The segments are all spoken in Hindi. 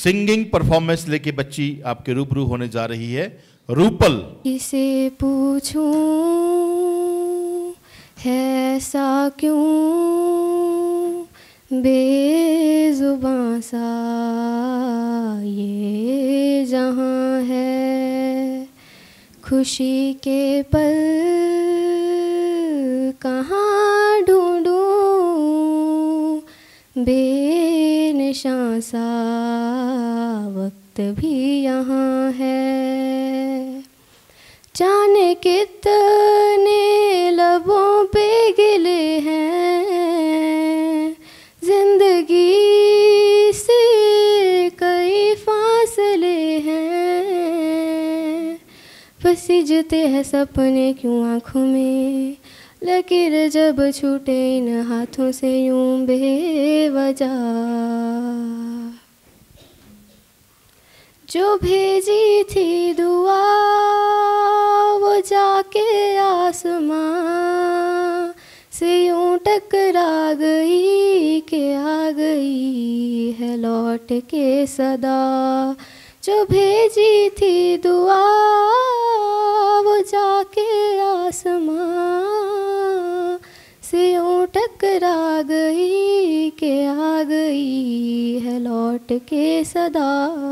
सिंगिंग परफॉर्मेंस लेके बच्ची आपके रूबरू होने जा रही है, रूपल। किसे पूछूं है ऐसा क्यों बेजुबां सा ये जहां है, खुशी के पल कहाँ ढूंढूं बेनिशां सा वक्त भी यहाँ है। जाने कितने लबों पे गिले हैं, जिंदगी से कई फासले हैं, पसीजते हैं सपने क्यों आँखों में, लकीर जब छूटे इन हाथों से यूं बेवजह। जो भेजी थी दुआ वो जाके आसमां से यूं टकरा गई कि आ गई है लौट के सदा। जो भेजी थी दुआ वो जाके आसमां से यूं टकरा गई कि आ गई है लौट के सदा।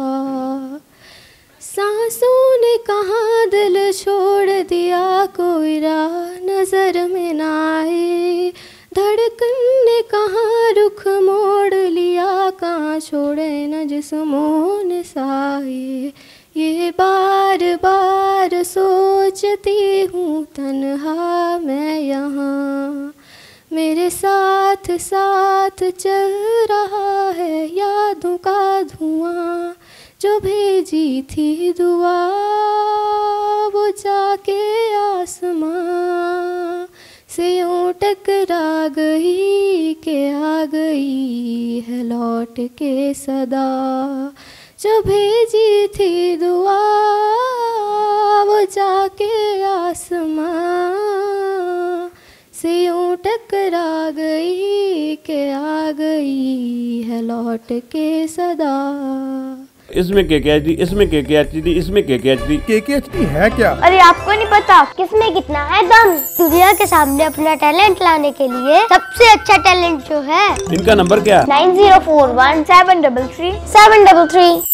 सांसों ने कहाँ दिल छोड़ दिया, कोई राह नजर में ना आए, धड़कन ने कहाँ रुख मोड़ लिया, कहाँ छोड़े न जिस्मों ने साए। ये बार बार सोचती हूँ तन्हा मैं यहाँ, मेरे साथ साथ चल रहा है यादों का धुआं। जो भेजी थी दुआ वो जाके आसमां से यूं टकरा गई कि आ गई है लौट के सदा। जो भेजी थी दुआ वो जाके आसमां से यूं टकरा गई कि आ गई है लौट के सदा। इसमें KKHD, इसमें KKHD, इसमें KKHD। KKHD है क्या? अरे आपको नहीं पता किसमें कितना है दम। दुनिया के सामने अपना टैलेंट लाने के लिए सबसे अच्छा टैलेंट जो है। इनका नंबर क्या? 9041 733 733।